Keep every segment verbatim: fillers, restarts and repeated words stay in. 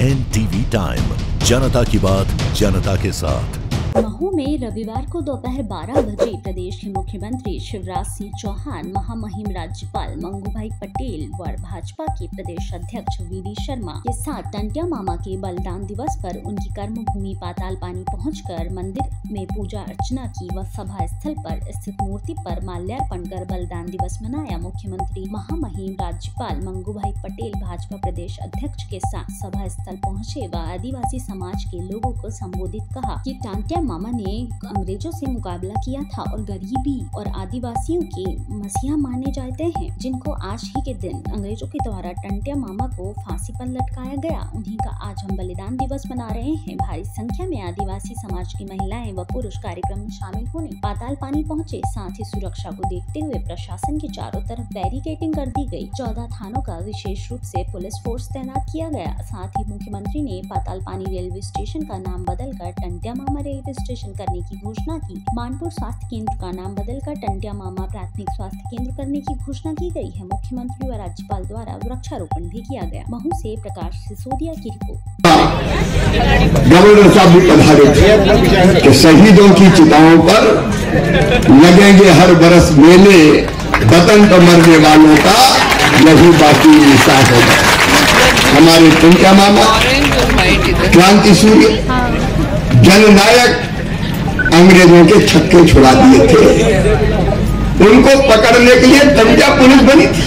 N TV time, जनता की बात जनता के साथ। महू में रविवार को दोपहर बारह बजे प्रदेश के मुख्यमंत्री शिवराज सिंह चौहान, महामहिम राज्यपाल मंगूभाई पटेल व भाजपा के प्रदेश अध्यक्ष वी डी शर्मा के साथ टंट्या मामा के बलिदान दिवस पर उनकी कर्मभूमि पाताल पानी पहुंचकर मंदिर में पूजा अर्चना की व सभा स्थल पर स्थित मूर्ति पर माल्यार्पण कर बलिदान दिवस मनाया। मुख्यमंत्री महामहिम राज्यपाल मंगूभाई पटेल भाजपा प्रदेश अध्यक्ष के साथ सभा स्थल पहुँचे व आदिवासी समाज के लोगों को संबोधित कहा कि टंट्या मामा ने अंग्रेजों से मुकाबला किया था और गरीबी और आदिवासियों के मसीहा माने जाते हैं, जिनको आज ही के दिन अंग्रेजों के द्वारा टंट्या मामा को फांसी पर लटकाया गया। उन्हीं का आज हम बलिदान दिवस मना रहे हैं। भारी संख्या में आदिवासी समाज की महिलाएं व पुरुष कार्यक्रम में शामिल होने पाताल पानी पहुंचे। साथ ही सुरक्षा को देखते हुए प्रशासन के चारों तरफ बैरिकेडिंग कर दी गई। चौदह थानों का विशेष रूप से पुलिस फोर्स तैनात किया गया। साथ ही मुख्यमंत्री ने पाताल पानी रेलवे स्टेशन का नाम बदलकर टंट्या मामा रेलवे स्टेशन करने की घोषणा की। मानपुर स्वास्थ्य केंद्र का नाम बदलकर टंट्या मामा प्राथमिक स्वास्थ्य केंद्र करने की घोषणा की गई है। मुख्यमंत्री व राज्यपाल द्वारा वृक्षारोपण भी किया गया। महू से प्रकाश सिसोदिया की रिपोर्ट। गवर्नर साहब भी पधारे कि शहीदों की चिताओं पर लगेंगे हर बरस मेले, वतन पर मरने वालों का यही बाकी इंसाफ होगा। हमारे टंट्या मामा क्रांति सूर्य, जननायक, अंग्रेजों के छक्के छुड़ा दिए थे। उनको पकड़ने के लिए टंट्या पुलिस बनी थी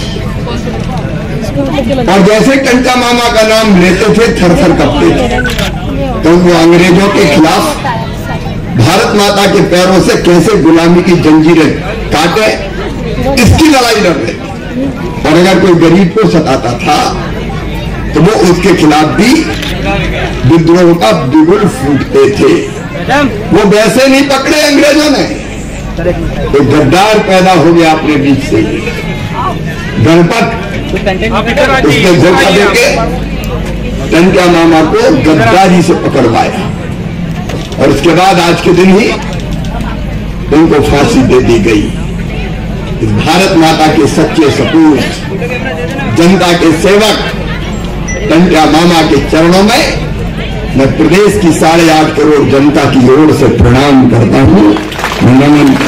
और जैसे टंट्या मामा का नाम लेते थे थर थर कांपते थे। तो वो अंग्रेजों के खिलाफ भारत माता के पैरों से कैसे गुलामी की जंजीरें काटे, इसकी लड़ाई लड़ रहे। और अगर कोई गरीब को सताता था तो वो उसके खिलाफ भी विद्रोह का बिगुल फूटते थे। वो वैसे नहीं पकड़े अंग्रेजों ने, तो गद्दार पैदा हो गया अपने बीच से। गणपत उसने धोखा देके टंट्या मामा को गद्दारी से पकड़वाया और उसके बाद आज के दिन ही उनको फांसी दे दी गई। इस भारत माता के सच्चे सपूत, जनता के सेवक टंट्या मामा के चरणों में मैं प्रदेश की साढ़े आठ करोड़ जनता की ओर से प्रणाम करता हूं, नमन